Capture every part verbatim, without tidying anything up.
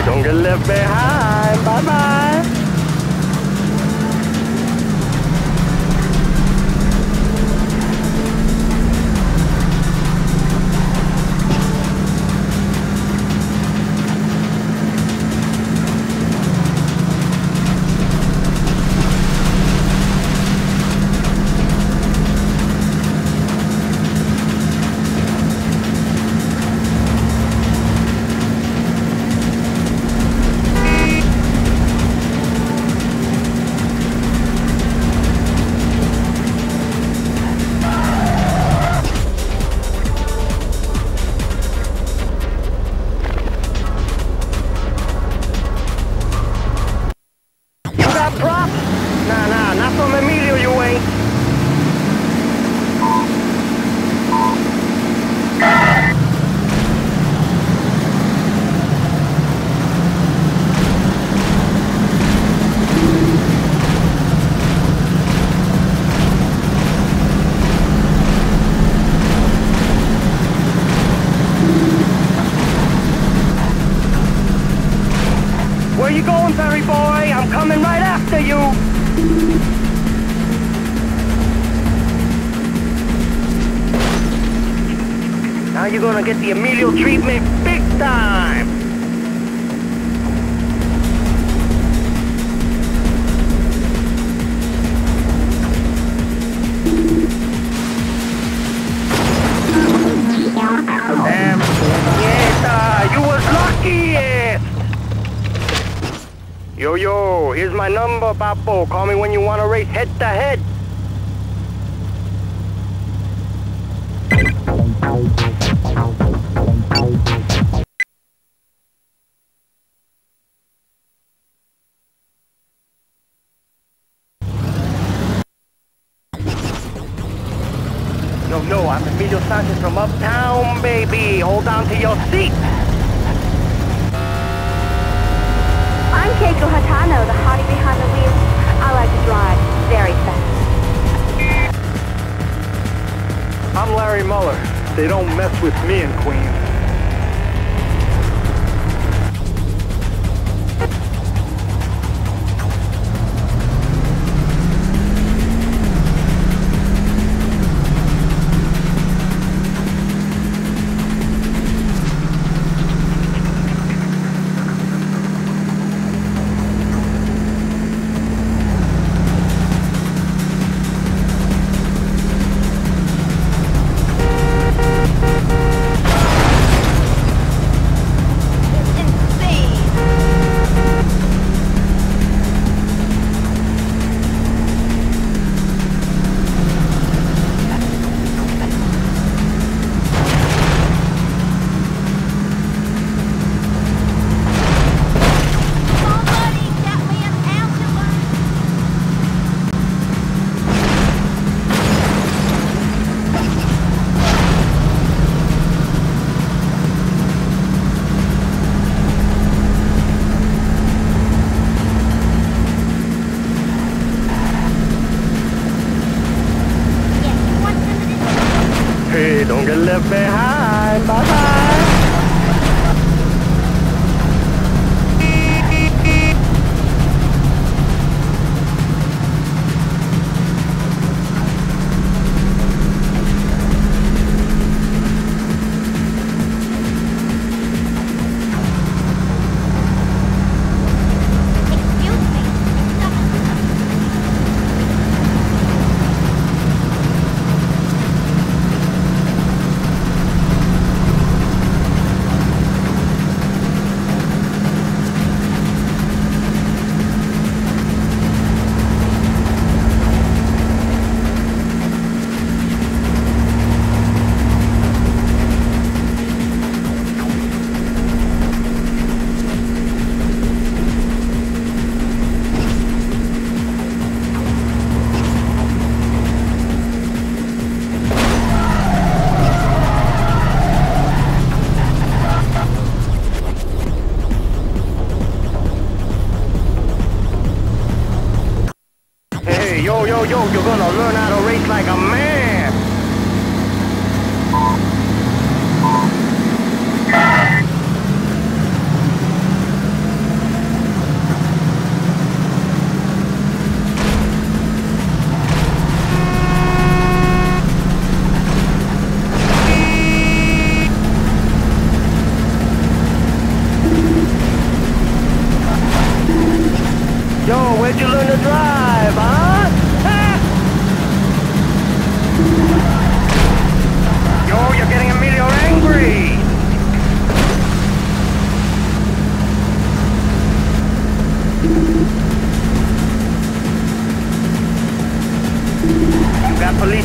Don't get left behind. Bye-bye. Prop? Nah, nah, not from Emilio, you ain't. Where you going, Ferry boy? I'm coming right after you. Now you're gonna get the Emilio treatment big time. Damn, yeah, you was lucky, yeah. Yo, yo, here's my number, Papo. Call me when you want to race head to head. No, no, I'm Emilio Sanchez from uptown, baby. Hold on to your seat. I'm Keiko Hatano, the hottie behind the wheel. I like to drive very fast. I'm Larry Muller. They don't mess with me in Queens. Hey, don't get left behind. Bye-bye. Yo, yo, yo, you're gonna learn how to race like a man.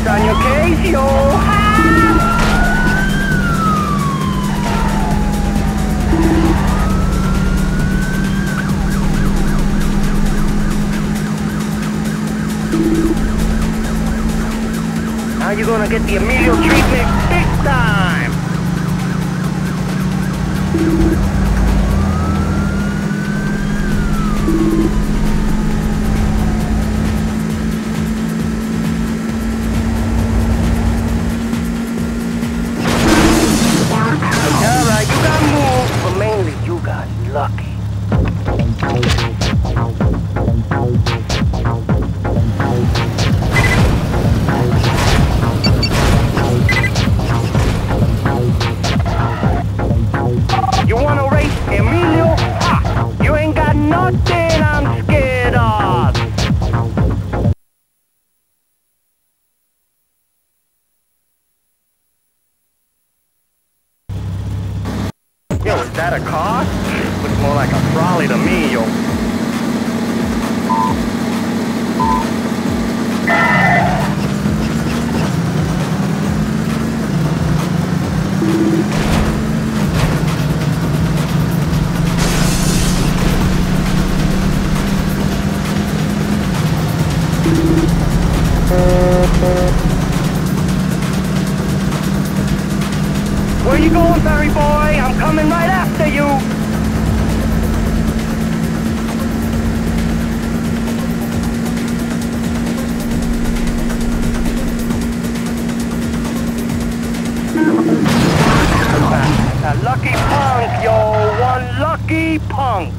police on your case, yo! Now you're gonna get the Emilio treatment big time! Alright, you got moved, but mainly you got lucky. You wanna race Emilio? Ha! You ain't got nothing I'm scared of! Yo, is that a car? Looks more like a trolley to me, yo. Where you going, Barry boy? I'm coming right after you! A lucky punk, yo! One lucky punk!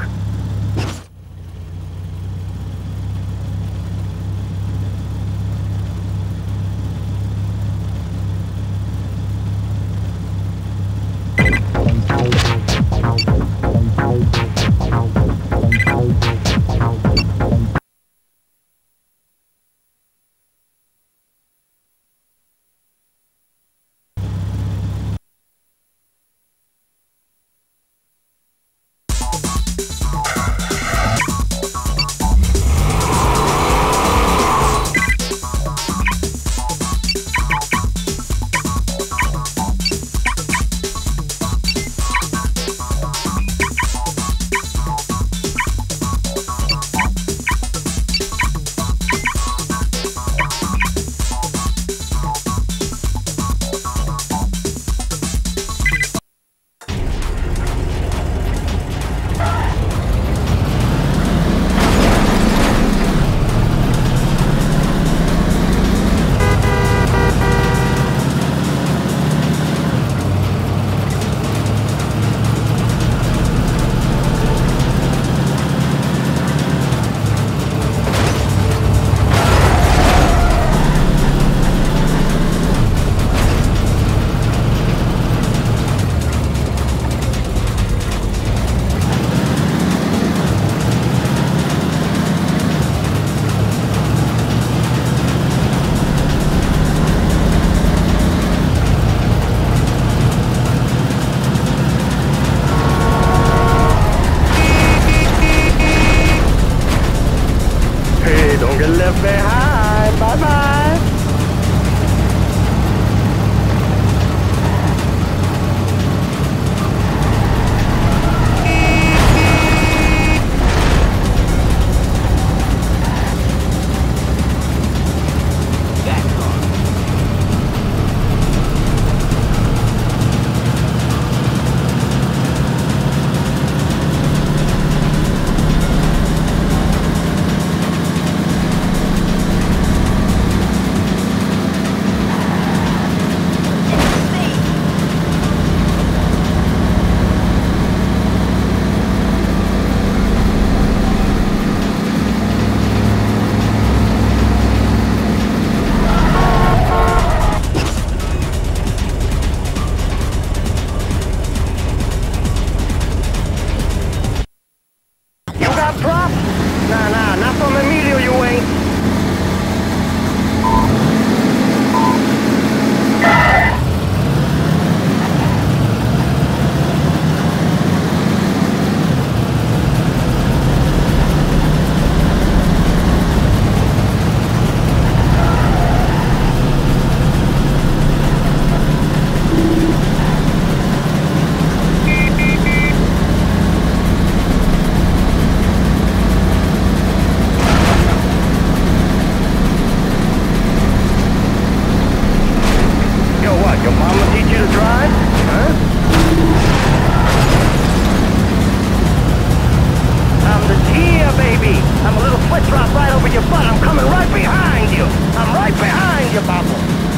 baby. I'm a little sweat drop right over your butt. I'm coming right behind you. I'm right behind you, Papa.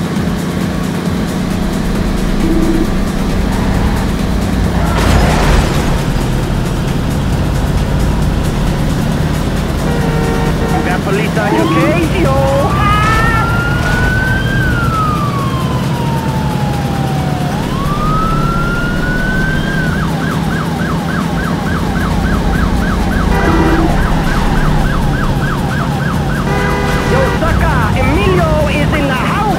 You got police on your case, yo. Emilio is in the house!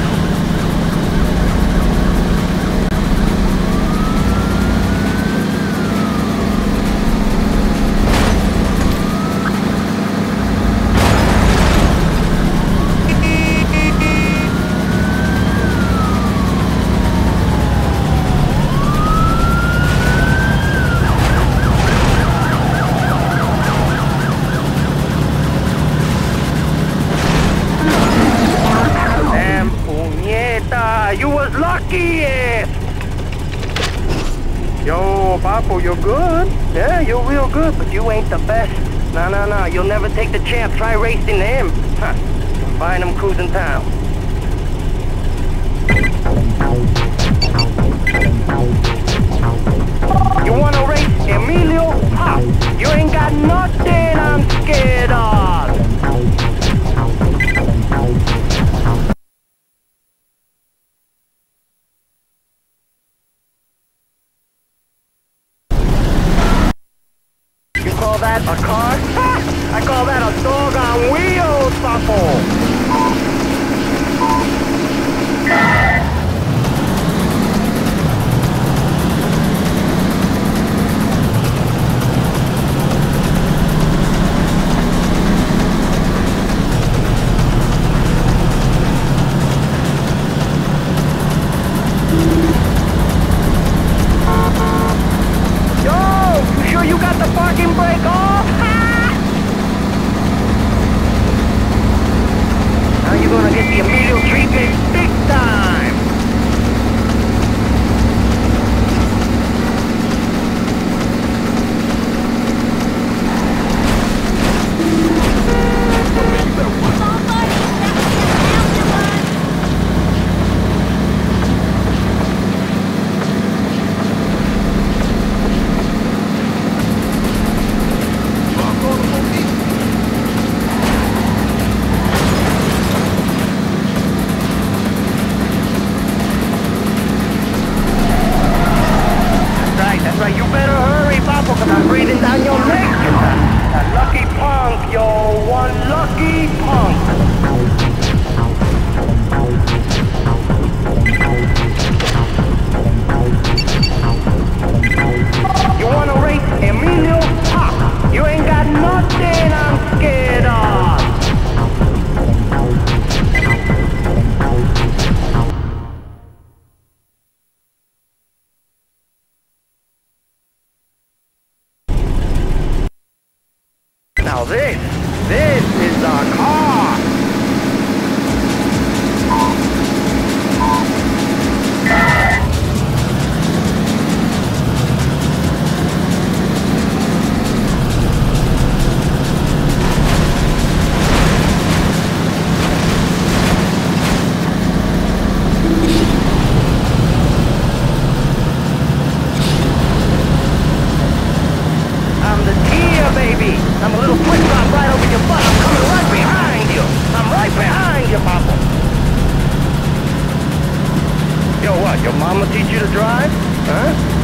You was lucky, yes. Yo, Papo, you're good. Yeah, you're real good, but you ain't the best. No, no, no, you'll never take the champ. Try racing him. Huh. Find him cruising town. You wanna race Emilio? Ha! You ain't got nothing I'm scared of. Call that a car? I call that a dog on wheels, Papo! You got the parking brake off? Now you're gonna get the Emilio treatment big time! You better hurry, Papa, because I'm breathing down your neck. A lucky punk, yo. One lucky punk. You want to race Emilio? Ha! You ain't got nothing I'm scared of. Now this, this is our car! I'm the Kia, baby! I'm a little quick drop right over your butt. I'm coming right behind you. I'm right behind you, Papa. Yo, what? Your mama teach you to drive? Huh?